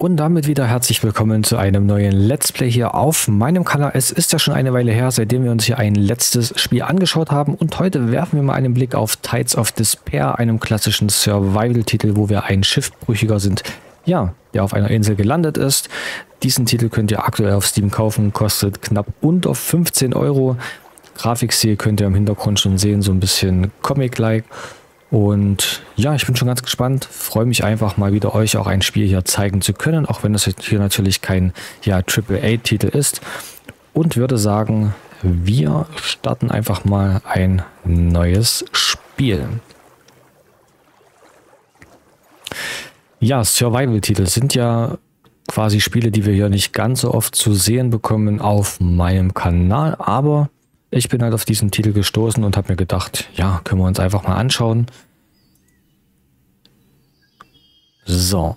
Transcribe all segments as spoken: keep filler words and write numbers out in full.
Und damit wieder herzlich willkommen zu einem neuen Let's Play hier auf meinem Kanal. Es ist ja schon eine Weile her, seitdem wir uns hier ein letztes Spiel angeschaut haben. Und heute werfen wir mal einen Blick auf Tides of Despair, einem klassischen Survival-Titel, wo wir ein Schiffbrüchiger sind, ja, der auf einer Insel gelandet ist. Diesen Titel könnt ihr aktuell auf Steam kaufen, kostet knapp unter fünfzehn Euro. Grafikstil könnt ihr im Hintergrund schon sehen, so ein bisschen Comic-like. Und ja, ich bin schon ganz gespannt, freue mich einfach mal wieder euch auch ein Spiel hier zeigen zu können, auch wenn das hier natürlich kein ja, Triple A Titel ist. Und würde sagen, wir starten einfach mal ein neues Spiel. Ja, Survival-Titel sind ja quasi Spiele, die wir hier nicht ganz so oft zu sehen bekommen auf meinem Kanal, aber ich bin halt auf diesen Titel gestoßen und habe mir gedacht, ja, können wir uns einfach mal anschauen. So.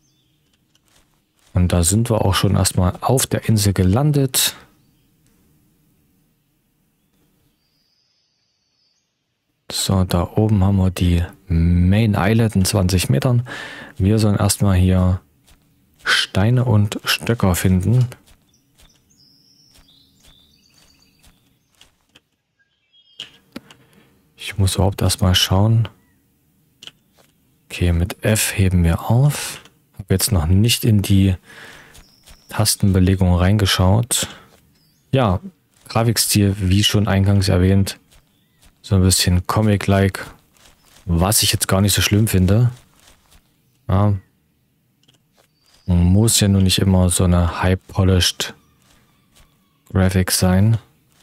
Und da sind wir auch schon erstmal auf der Insel gelandet. So, da oben haben wir die Main Island in zwanzig Metern. Wir sollen erstmal hier Steine und Stöcker finden. Ich muss überhaupt erstmal schauen. Okay, mit F heben wir auf. Habe jetzt noch nicht in die Tastenbelegung reingeschaut. Ja, Grafikstil, wie schon eingangs erwähnt, so ein bisschen Comic-like, was ich jetzt gar nicht so schlimm finde. Ja, man muss ja nur nicht immer so eine high-polished Graphics sein.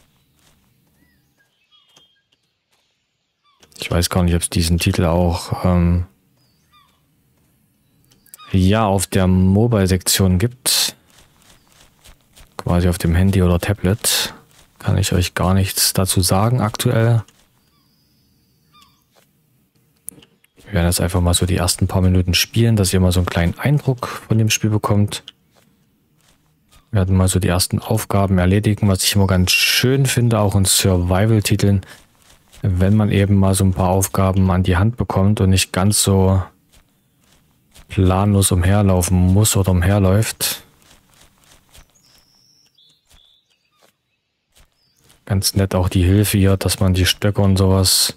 Ich weiß gar nicht, ob es diesen Titel auch ähm, ja auf der Mobile-Sektion gibt. Quasi auf dem Handy oder Tablet. Kann ich euch gar nichts dazu sagen aktuell. Wir werden jetzt einfach mal so die ersten paar Minuten spielen, dass ihr mal so einen kleinen Eindruck von dem Spiel bekommt. Wir werden mal so die ersten Aufgaben erledigen, was ich immer ganz schön finde, auch in Survival-Titeln. Wenn man eben mal so ein paar Aufgaben an die Hand bekommt und nicht ganz so planlos umherlaufen muss oder umherläuft. Ganz nett auch die Hilfe hier, dass man die Stöcke und sowas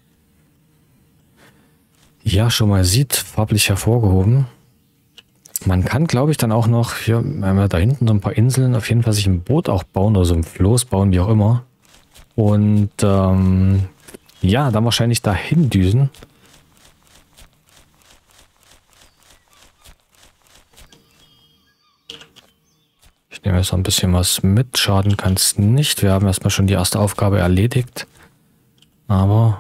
ja schon mal sieht, farblich hervorgehoben. Man kann, glaube ich, dann auch noch, hier haben wir da hinten so ein paar Inseln, auf jeden Fall sich ein Boot auch bauen oder so ein Floß bauen, wie auch immer. Und ähm, ja, dann wahrscheinlich dahin düsen. Ich nehme jetzt noch ein bisschen was mit. Schaden kann es nicht. Wir haben erstmal schon die erste Aufgabe erledigt. Aber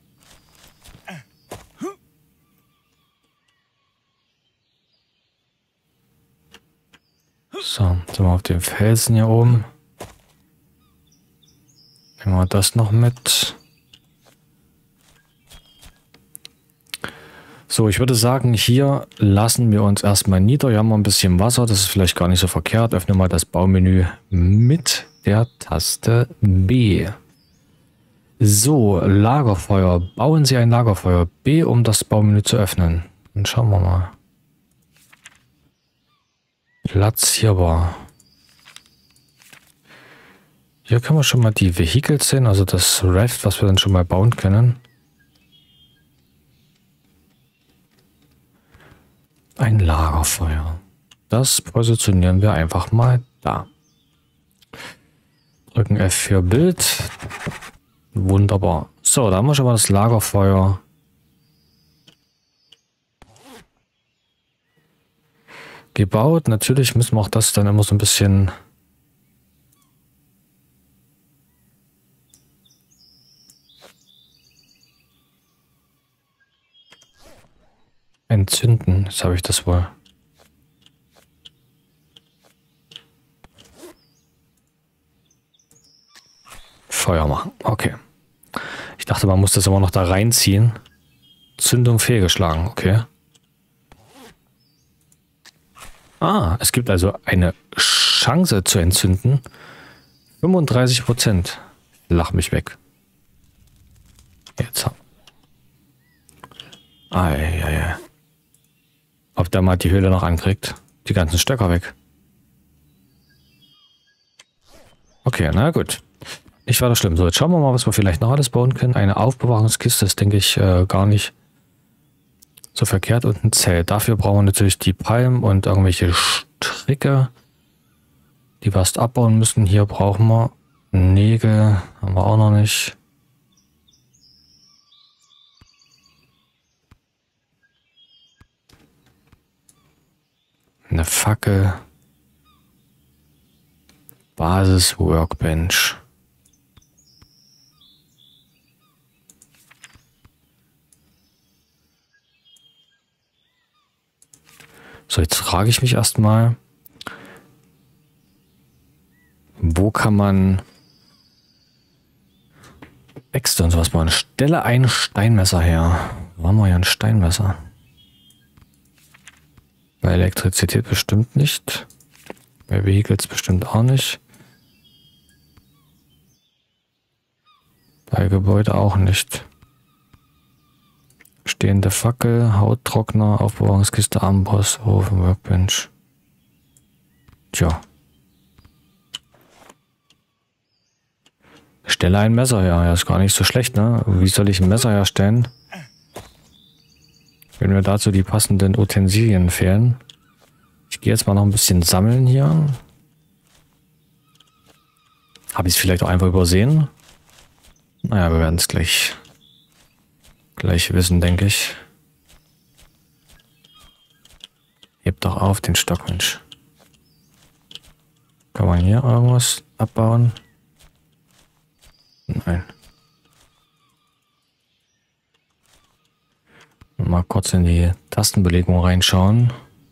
so, sind wir auf dem Felsen hier oben. Nehmen wir das noch mit. So, ich würde sagen, hier lassen wir uns erstmal nieder. Hier haben wir ein bisschen Wasser, das ist vielleicht gar nicht so verkehrt. Öffne mal das Baumenü mit der Taste B. So, Lagerfeuer. Bauen Sie ein Lagerfeuer. B, um das Baumenü zu öffnen. Dann schauen wir mal. Platzierbar. Hier können wir schon mal die Vehikel sehen, also das Raft, was wir dann schon mal bauen können. Ein Lagerfeuer. Das positionieren wir einfach mal da. Drücken F für Bild. Wunderbar. So, da haben wir schon mal das Lagerfeuer. Gebaut. Natürlich müssen wir auch das dann immer so ein bisschen entzünden. Jetzt habe ich das wohl. Feuer machen. Okay. Ich dachte, man muss das immer noch da reinziehen. Zündung fehlgeschlagen. Okay. Ah, es gibt also eine Chance zu entzünden. fünfunddreißig Prozent. Lach mich weg. Jetzt. Ah, ja, ja. Ob der mal die Höhle noch ankriegt. die ganzen Stöcker weg. Okay, na gut. Nicht weiter schlimm. So, jetzt schauen wir mal, was wir vielleicht noch alles bauen können. Eine Aufbewahrungskiste ist, denke ich, äh, gar nicht so verkehrt. Und ein Zelt. Dafür brauchen wir natürlich die Palmen und irgendwelche Stricke, die wir erst abbauen müssen. Hier brauchen wir Nägel. Haben wir auch noch nicht. Eine Fackel. Basis Workbench. So, jetzt frage ich mich erstmal, wo kann man Äxte und sowas bauen? Stelle ein Steinmesser her. Wo haben wir ja ein Steinmesser? Bei Elektrizität bestimmt nicht. Bei Vehicles bestimmt auch nicht. Bei Gebäude auch nicht. Stehende Fackel, Hauttrockner, Aufbewahrungskiste, Amboss, Ofen, Workbench. Tja. Stelle ein Messer her. Ja, ist gar nicht so schlecht, ne? Wie soll ich ein Messer herstellen, wenn mir dazu die passenden Utensilien fehlen? Ich gehe jetzt mal noch ein bisschen sammeln hier. Habe ich es vielleicht auch einfach übersehen? Naja, wir werden es gleich, gleich wissen, denke ich. Hebt doch auf den Stock, Mensch. Kann man hier irgendwas abbauen? Nein. Mal kurz in die Tastenbelegung reinschauen.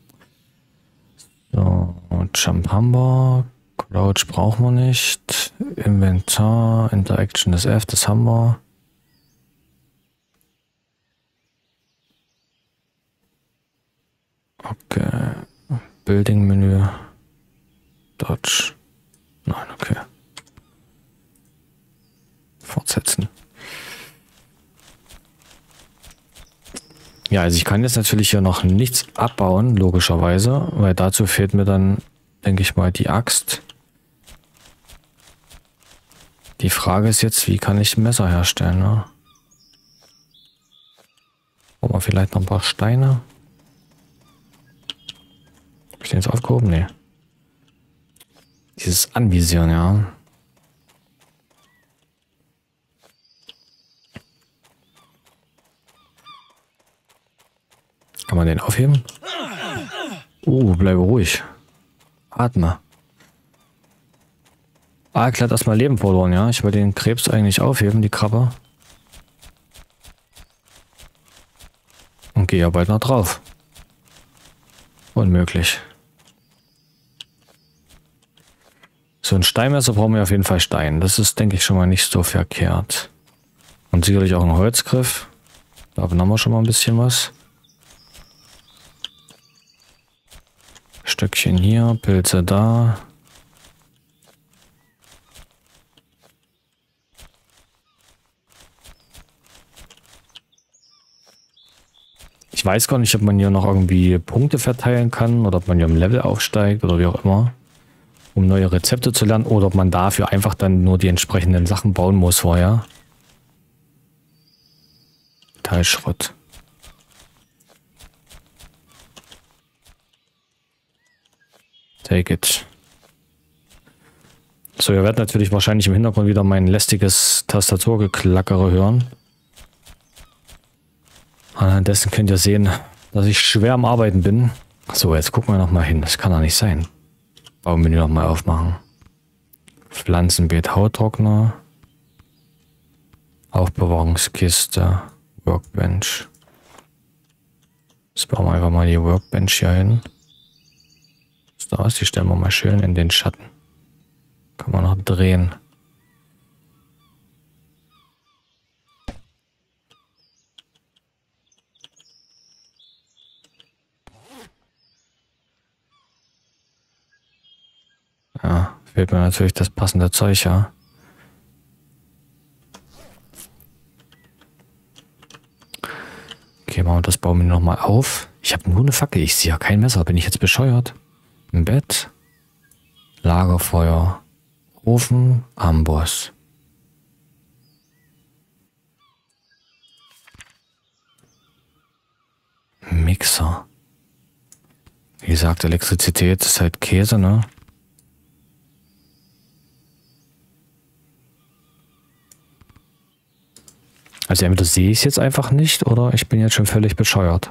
So, Jump Hammer, Crouch brauchen wir nicht. Inventar, Interaction ist F, das haben wir. Okay. Building Menü. Dodge. Nein, okay. Fortsetzen. Ja, also ich kann jetzt natürlich hier noch nichts abbauen, logischerweise, weil dazu fehlt mir dann, denke ich mal, die Axt. Die Frage ist jetzt, wie kann ich ein Messer herstellen, ne? Brauchen wir vielleicht noch ein paar Steine? Habe ich den jetzt aufgehoben? Nee. Dieses Anvisieren, ja. Kann man den aufheben? Uh, bleibe ruhig. Atme. Ah, klar, erstmal Leben verloren, ja. Ich wollte den Krebs eigentlich aufheben, die Krabbe. Und gehe ja bald noch drauf. Unmöglich. So ein Steinmesser brauchen wir auf jeden Fall Stein. Das ist, denke ich, schon mal nicht so verkehrt. Und sicherlich auch ein Holzgriff. Da haben wir schon mal ein bisschen was. Stöckchen hier, Pilze da. Ich weiß gar nicht, ob man hier noch irgendwie Punkte verteilen kann oder ob man hier im Level aufsteigt oder wie auch immer, um neue Rezepte zu lernen, oder ob man dafür einfach dann nur die entsprechenden Sachen bauen muss vorher. Teilschrott. Take it. So, ihr werdet natürlich wahrscheinlich im Hintergrund wieder mein lästiges Tastaturgeklackere hören. Anhand dessen könnt ihr sehen, dass ich schwer am Arbeiten bin. So, jetzt gucken wir noch mal hin. Das kann doch nicht sein. Baumenü noch mal aufmachen. Pflanzenbeet, Hauttrockner. Aufbewahrungskiste. Workbench. Jetzt bauen wir einfach mal die Workbench hier hin. Da ist, die stellen wir mal schön in den Schatten. Kann man noch drehen. Ja, fehlt mir natürlich das passende Zeug, ja. Okay, machen wir das Baumenü nochmal auf. Ich habe nur eine Fackel, ich sehe ja kein Messer. Bin ich jetzt bescheuert? Ein Bett. Lagerfeuer. Ofen. Amboss. Mixer. Wie gesagt, Elektrizität ist halt Käse, ne? Also entweder sehe ich es jetzt einfach nicht oder ich bin jetzt schon völlig bescheuert.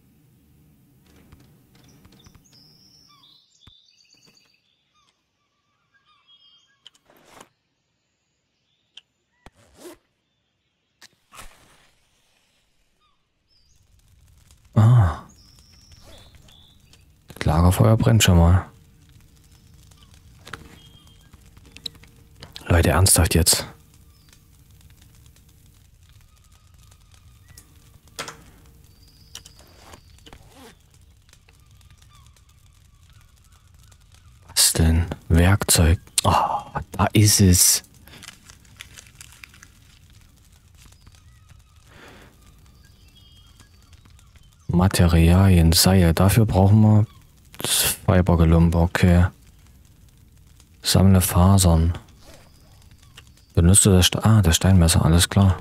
Ah. Das Lagerfeuer brennt schon mal. Leute, ernsthaft jetzt. Was denn? Werkzeug. Oh, da ist es. Materialien, Seil. Dafür brauchen wir das Fibergelumpe. Okay. Sammle Fasern. Benutze das, Ste ah, das Steinmesser. Alles klar.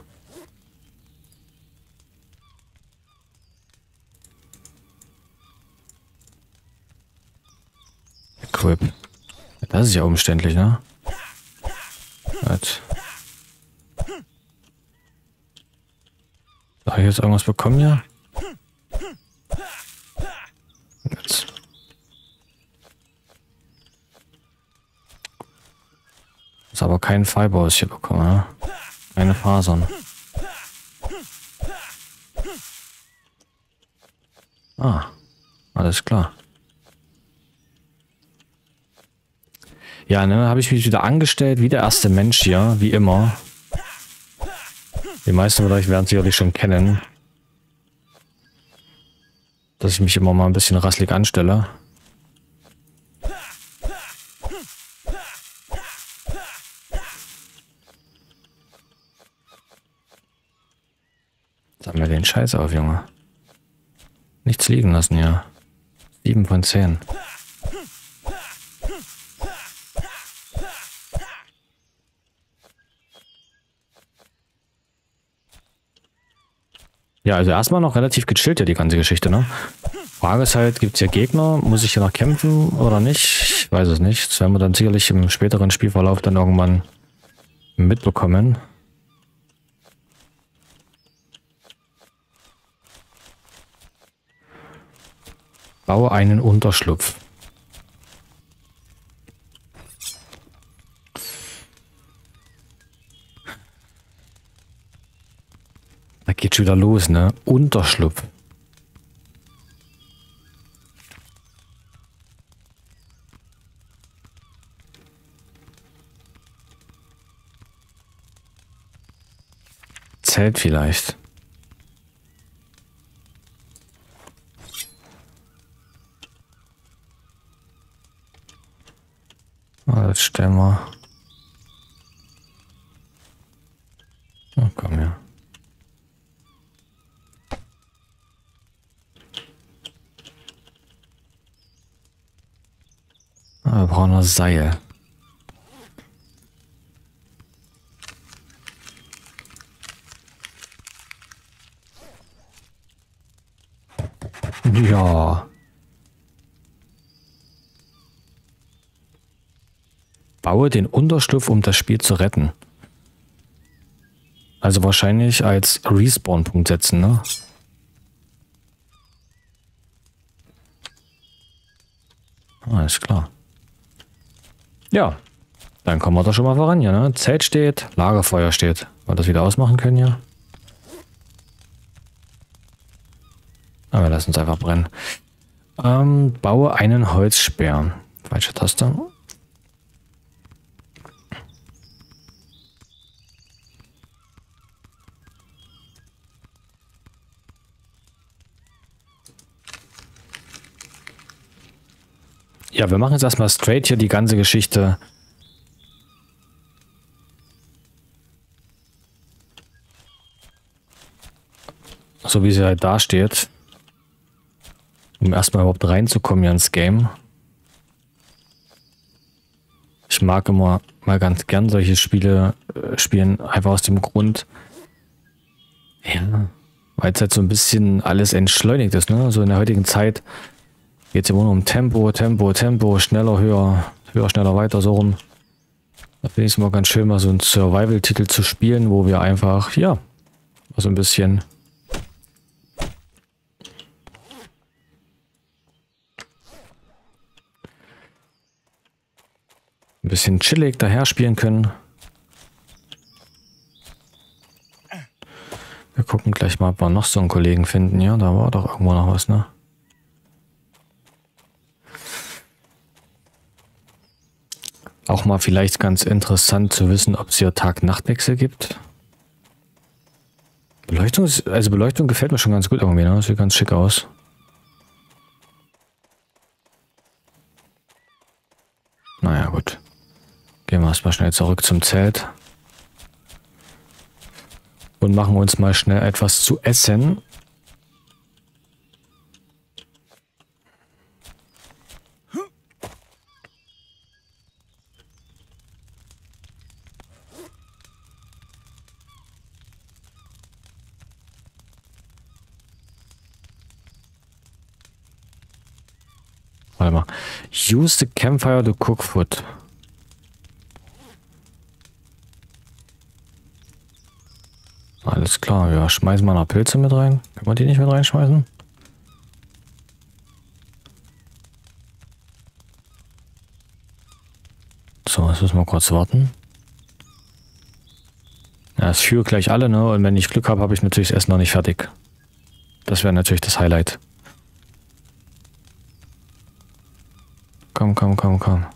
Equip. Das ist ja umständlich, ne? Halt. Soll ich jetzt irgendwas bekommen hier? Jetzt. Ist aber kein Fiber, was ich hier bekomme, ne? Keine Fasern. Ah, alles klar. Ja, ne, habe ich mich wieder angestellt, wie der erste Mensch hier, wie immer. Die meisten von euch werden es sicherlich schon kennen, dass ich mich immer mal ein bisschen rasselig anstelle. Sammle mir den Scheiß auf, Junge. Nichts liegen lassen hier. sieben von zehn. Ja, also erstmal noch relativ gechillt ja die ganze Geschichte, ne? Frage ist halt, gibt es hier Gegner? Muss ich hier noch kämpfen oder nicht? Ich weiß es nicht. Das werden wir dann sicherlich im späteren Spielverlauf dann irgendwann mitbekommen. Baue einen Unterschlupf. Da geht schon wieder los, ne? Unterschlupf. Zelt vielleicht. Ah, das stellen wir. Oh, komm her. Ah, wir brauchen noch Seil. Ja. Baue den Unterschlupf, um das Spiel zu retten. Also wahrscheinlich als Respawn-Punkt setzen, ne? Alles klar. Ja, dann kommen wir doch schon mal voran hier, ne? Zelt steht, Lagerfeuer steht. Wollen wir das wieder ausmachen können hier? Aber wir lassen es einfach brennen. Ähm, baue einen Holzspeer. Falsche Taste. Ja, wir machen jetzt erstmal straight hier die ganze Geschichte. So wie sie halt da steht. Um erstmal überhaupt reinzukommen hier ins Game. Ich mag immer mal ganz gern solche Spiele äh, spielen, einfach aus dem Grund, ja, weil es halt so ein bisschen alles entschleunigt ist, ne? So in der heutigen Zeit geht es immer nur um Tempo, Tempo, Tempo, schneller, höher, höher, schneller, weiter, so rum. Da finde ich es immer ganz schön, mal so einen Survival-Titel zu spielen, wo wir einfach, ja, so ein bisschen ein bisschen chillig daher spielen können. Wir gucken gleich mal, ob wir noch so einen Kollegen finden. Ja, da war doch irgendwo noch was, ne? Auch mal vielleicht ganz interessant zu wissen, ob es hier Tag-Nacht-Wechsel gibt. Beleuchtung ist, also Beleuchtung gefällt mir schon ganz gut irgendwie, ne? Sieht ganz schick aus. Naja, gut. Gehen wir erstmal schnell zurück zum Zelt. Und machen uns mal schnell etwas zu essen. Warte mal. Use the campfire to cook food. Alles klar, ja, schmeißen wir noch Pilze mit rein. Können wir die nicht mit reinschmeißen? So, jetzt müssen wir kurz warten. Ja, es führe gleich alle, ne? Und wenn ich Glück habe, habe ich natürlich das Essen noch nicht fertig. Das wäre natürlich das Highlight. Komm, komm, komm, komm.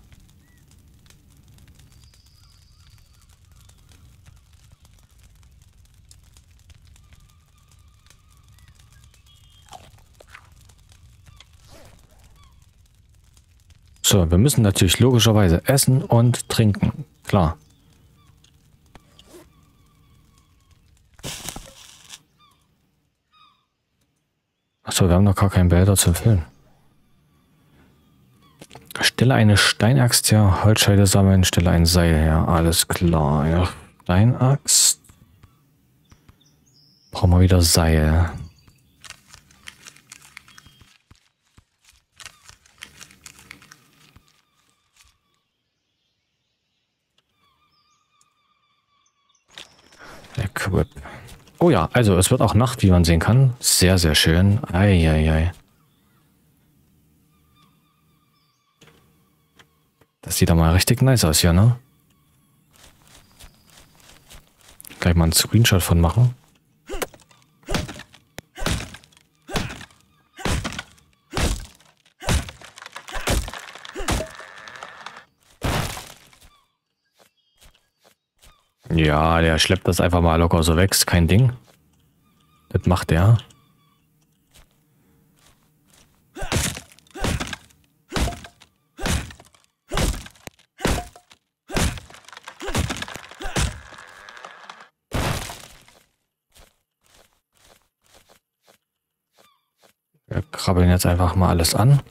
So, wir müssen natürlich logischerweise essen und trinken. Klar. Achso, wir haben noch gar keinen Behälter zum Füllen. Stelle eine Steinaxt her, Holzscheide sammeln, stelle ein Seil her. Alles klar. Eine Steinaxt. Brauchen wir wieder Seil. Equip. Oh ja, also es wird auch Nacht, wie man sehen kann. Sehr, sehr schön. Eieiei. Das sieht doch mal richtig nice aus hier, ne? Gleich mal einen Screenshot von machen. Ja, der schleppt das einfach mal locker so weg, kein Ding. Das macht der. Wir krabbeln jetzt einfach mal alles an.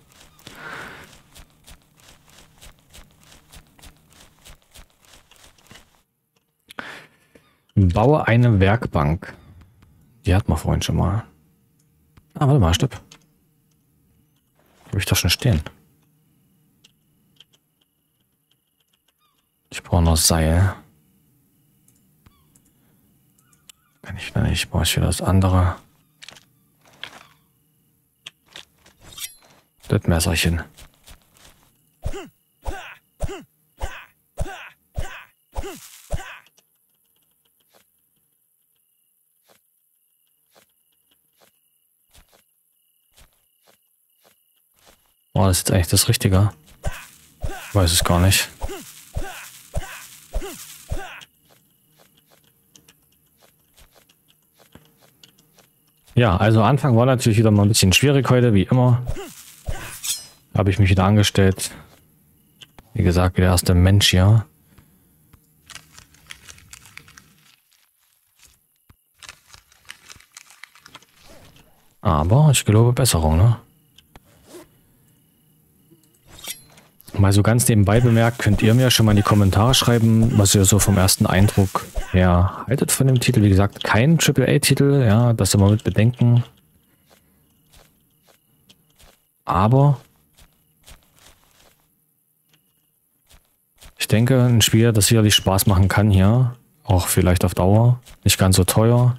Baue eine Werkbank. Die hat man vorhin schon mal. Ah, warte mal, stopp. Habe ich doch schon stehen. Ich brauche noch Seil. Kann ich da nicht. Ich brauche wieder das andere. Das Messerchen. Oh, das ist jetzt eigentlich das Richtige. Ich weiß es gar nicht. Ja, also Anfang war natürlich wieder mal ein bisschen schwierig heute, wie immer. Habe ich mich wieder angestellt. Wie gesagt, wie der erste Mensch hier. Aber ich glaube Besserung, ne? Mal so ganz nebenbei bemerkt, könnt ihr mir schon mal in die Kommentare schreiben, was ihr so vom ersten Eindruck her haltet von dem Titel. Wie gesagt, kein Triple A Titel, ja, das immer mit bedenken. Aber ich denke, ein Spiel, das sicherlich Spaß machen kann hier, auch vielleicht auf Dauer, nicht ganz so teuer.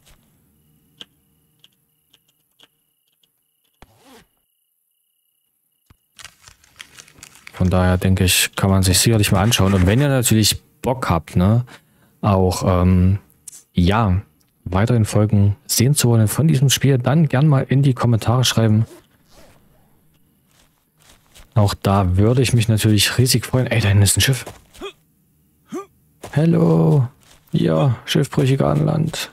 Von daher denke ich, kann man sich sicherlich mal anschauen. Und wenn ihr natürlich Bock habt, ne, auch, ähm, ja, weiteren Folgen sehen zu wollen von diesem Spiel, dann gern mal in die Kommentare schreiben. Auch da würde ich mich natürlich riesig freuen. Ey, da hinten ist ein Schiff. Hallo. Ja, Schiffbrüchige an Land.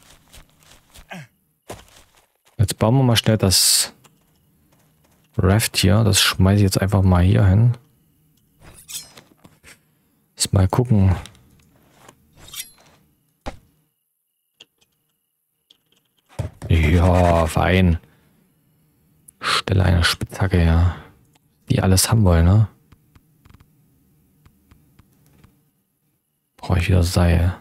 Jetzt bauen wir mal schnell das Raft hier. Das schmeiße ich jetzt einfach mal hier hin. Jetzt mal gucken. Ja, fein. Stelle eine Spitzhacke her. Die alles haben wollen, ne? Brauche ich wieder Seil.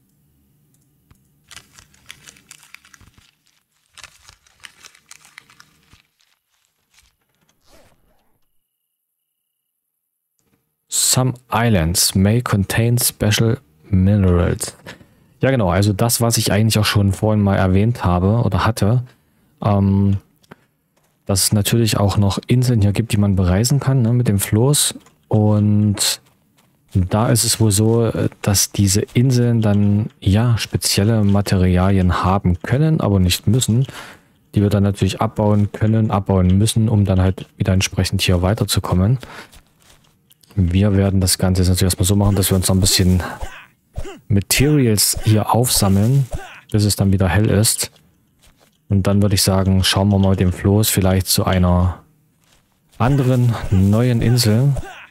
Some islands may contain special minerals. Ja genau, also das, was ich eigentlich auch schon vorhin mal erwähnt habe oder hatte, ähm, dass es natürlich auch noch Inseln hier gibt, die man bereisen kann, ne, mit dem Floß. Und da ist es wohl so, dass diese Inseln dann ja spezielle Materialien haben können, aber nicht müssen, die wir dann natürlich abbauen können, abbauen müssen, um dann halt wieder entsprechend hier weiterzukommen. Wir werden das Ganze jetzt natürlich erstmal so machen, dass wir uns noch ein bisschen Materials hier aufsammeln, bis es dann wieder hell ist. Und dann würde ich sagen, schauen wir mal mit dem Floß vielleicht zu einer anderen neuen Insel.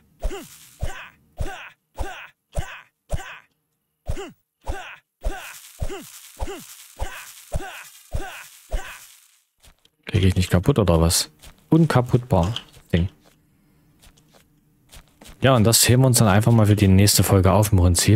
Kriege ich nicht kaputt oder was? Unkaputtbar Ding. Ja, und das heben wir uns dann einfach mal für die nächste Folge auf im Prinzip.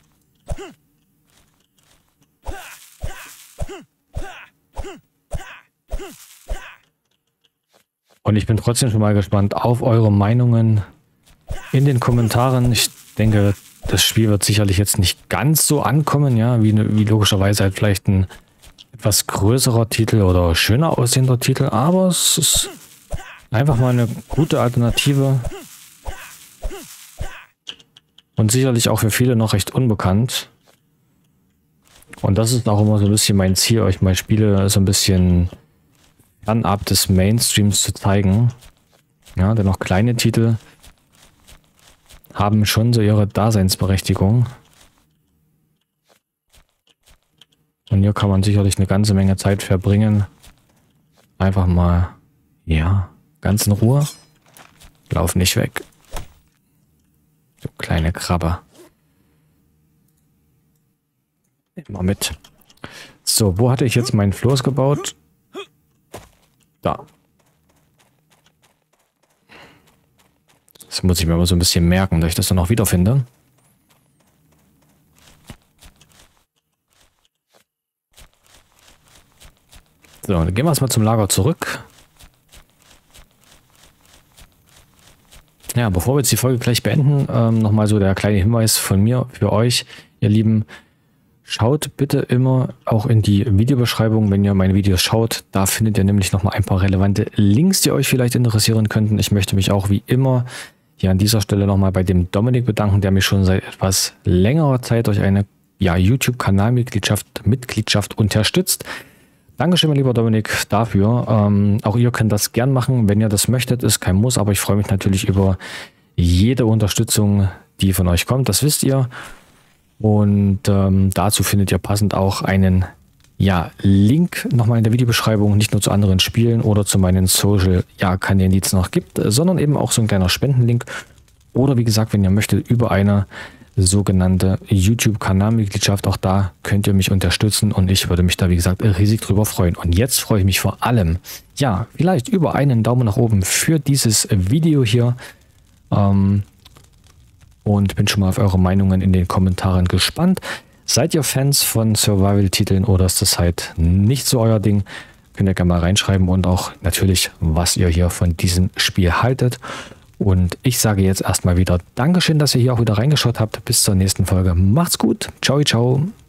Und ich bin trotzdem schon mal gespannt auf eure Meinungen in den Kommentaren. Ich denke, das Spiel wird sicherlich jetzt nicht ganz so ankommen, ja, wie, wie logischerweise halt vielleicht ein etwas größerer Titel oder schöner aussehender Titel, aber es ist einfach mal eine gute Alternative. Und sicherlich auch für viele noch recht unbekannt. Und das ist auch immer so ein bisschen mein Ziel, euch mal Spiele so ein bisschen fernab des Mainstreams zu zeigen. Ja, denn auch kleine Titel haben schon so ihre Daseinsberechtigung. Und hier kann man sicherlich eine ganze Menge Zeit verbringen. Einfach mal, ja, ganz in Ruhe. Lauf nicht weg. Du kleine Krabbe. Immer mit. So, wo hatte ich jetzt meinen Floß gebaut? Da. Das muss ich mir aber so ein bisschen merken, dass ich das dann auch wiederfinde. So, dann gehen wir erstmal zum Lager zurück. Ja, bevor wir jetzt die Folge gleich beenden, ähm, nochmal so der kleine Hinweis von mir für euch, ihr Lieben. Schaut bitte immer auch in die Videobeschreibung, wenn ihr meine Videos schaut. Da findet ihr nämlich nochmal ein paar relevante Links, die euch vielleicht interessieren könnten. Ich möchte mich auch wie immer hier an dieser Stelle nochmal bei dem Dominik bedanken, der mich schon seit etwas längerer Zeit durch eine ja, YouTube-Kanalmitgliedschaft Mitgliedschaft unterstützt. Dankeschön, mein lieber Dominik, dafür. Ähm, auch ihr könnt das gern machen, wenn ihr das möchtet. Ist kein Muss, aber ich freue mich natürlich über jede Unterstützung, die von euch kommt. Das wisst ihr. Und ähm, dazu findet ihr passend auch einen ja, Link nochmal in der Videobeschreibung, nicht nur zu anderen Spielen oder zu meinen Social-Kanälen, ja, die es noch gibt, sondern eben auch so ein kleiner Spendenlink. Oder wie gesagt, wenn ihr möchtet, über eine sogenannte YouTube-Kanalmitgliedschaft. Auch da könnt ihr mich unterstützen und ich würde mich da, wie gesagt, riesig drüber freuen. Und jetzt freue ich mich vor allem, ja, vielleicht über einen Daumen nach oben für dieses Video hier. Ähm, und bin schon mal auf eure Meinungen in den Kommentaren gespannt. Seid ihr Fans von Survival-Titeln oder ist das halt nicht so euer Ding? Könnt ihr gerne mal reinschreiben und auch natürlich, was ihr hier von diesem Spiel haltet. Und ich sage jetzt erstmal wieder Dankeschön, dass ihr hier auch wieder reingeschaut habt. Bis zur nächsten Folge. Macht's gut. Ciao, ciao.